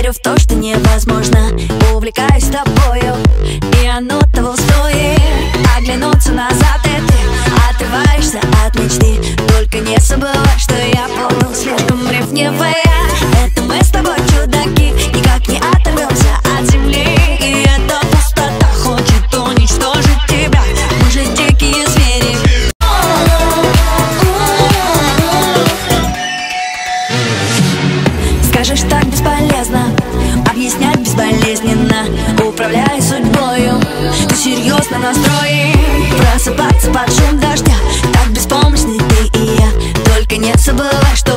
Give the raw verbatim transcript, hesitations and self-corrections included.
верю в то, что невозможно. Увлекаюсь тобою, и оно того стоит. Оглянуться назад, и ты отрываешься от мечты. Только не забывай, что я полон слишком ревнивая. Это мы с тобой чудаки, никак не оторвемся от земли. И эта пустота хочет уничтожить тебя. Мы же дикие звери. Скажешь, так бесполезно объяснять безболезненно, управляя судьбою. Ты серьезно настроен просыпаться под шум дождя. Так беспомощны ты и я. Только не забывай, что